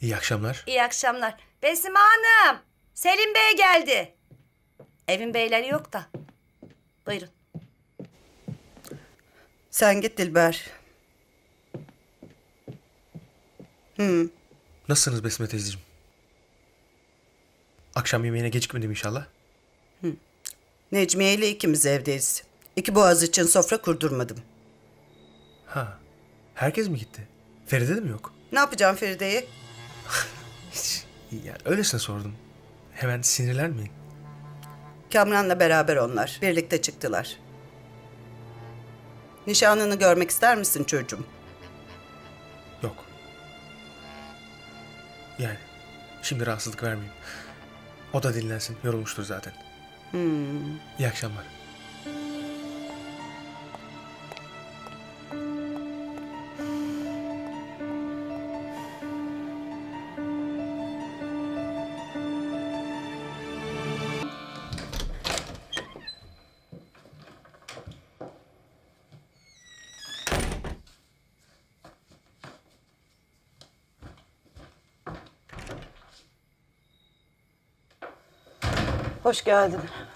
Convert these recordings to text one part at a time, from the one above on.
İyi akşamlar. İyi akşamlar. Besime Hanım, Selim Bey geldi. Evin beyleri yok da. Buyurun. Sen git Dilber. Nasılsınız Besme teyzeciğim? Akşam yemeğine gecikmedim inşallah. Necmiye ile ikimiz evdeyiz. İki boğaz için sofra kurdurmadım. Ha. Herkes mi gitti? Feride de mi yok? Ne yapacağım Feride'yi? Hiç. Yani öylesine sordum. Hemen sinirlenmeyin. Kamran'la beraber onlar. Birlikte çıktılar. Nişanlını görmek ister misin çocuğum? Yok. Yani şimdi rahatsızlık vermeyeyim. O da dinlensin. Yorulmuştur zaten. İyi akşamlar. Hoş geldin.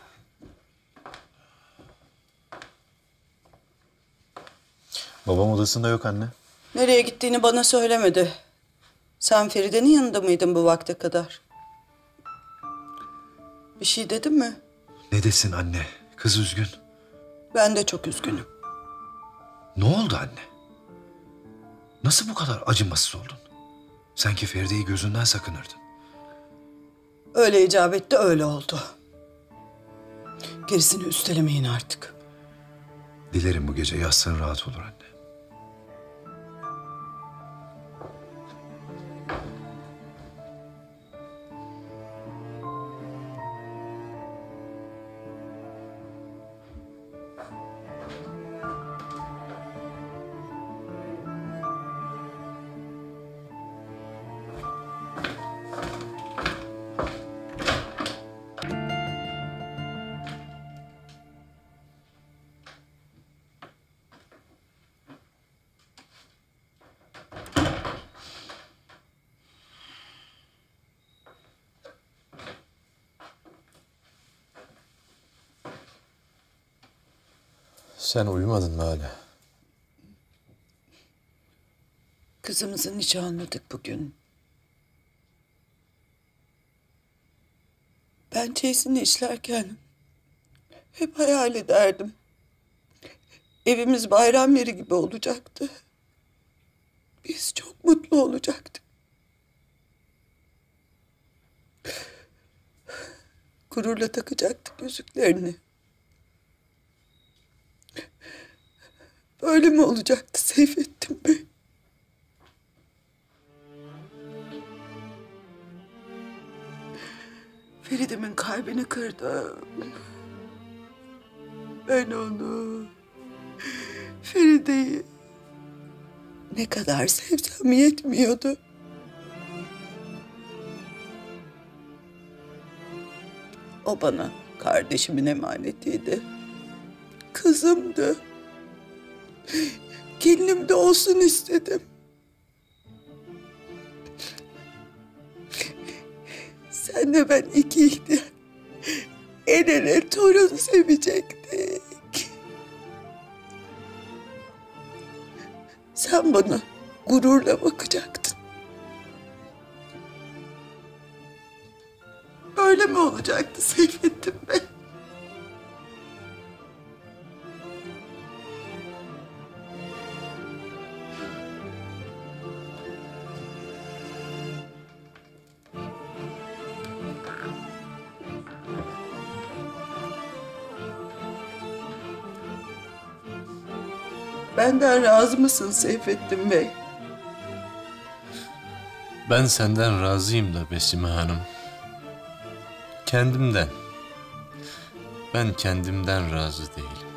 Babam odasında yok anne. Nereye gittiğini bana söylemedi. Sen Feride'nin yanında mıydın bu vakte kadar? Bir şey dedim mi? Ne desin anne? Kız üzgün. Ben de çok üzgünüm. Ne oldu anne? Nasıl bu kadar acımasız oldun? Sanki Feride'yi gözünden sakınırdın. Öyle icap etti, öyle oldu. Gerisini üstelemeyin artık. Dilerim bu gece yatsan rahat olur anne. Sen uyumadın mı hala? Kızımızı nişanladık bugün. Ben çeyizini işlerken hep hayal ederdim. Evimiz bayram yeri gibi olacaktı. Biz çok mutlu olacaktık. Gururla takacaktık yüzüklerini. Böyle mi olacaktı Seyfettin Bey? Feride'min kalbini kırdım. Ben onu, Feride'yi ne kadar sevsem yetmiyordu. O bana kardeşimin emanetiydi. Kızımdı. Gelinim de olsun istedim. Senle ben iki ihtiyar el ele torun sevecektik. Sen bana gururla bakacaktın. Böyle mi olacaktı Seyfettin Bey? Benden razı mısın Seyfettin Bey? Ben senden razıyım da Besime Hanım. Kendimden. Ben kendimden razı değilim.